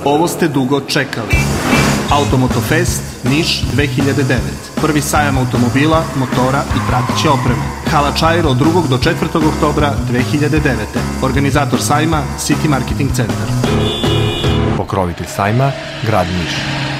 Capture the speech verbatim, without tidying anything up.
Ovo ste dugo čekali. Automotofest Niš dve hiljade devet. Prvi sajam automobila, motora i prateće opreme. Hala Čair od drugog do četvrtog oktobra dve hiljade devete. Organizator sajma City Marketing Centar. Pokrovitelj sajma Grad Niš.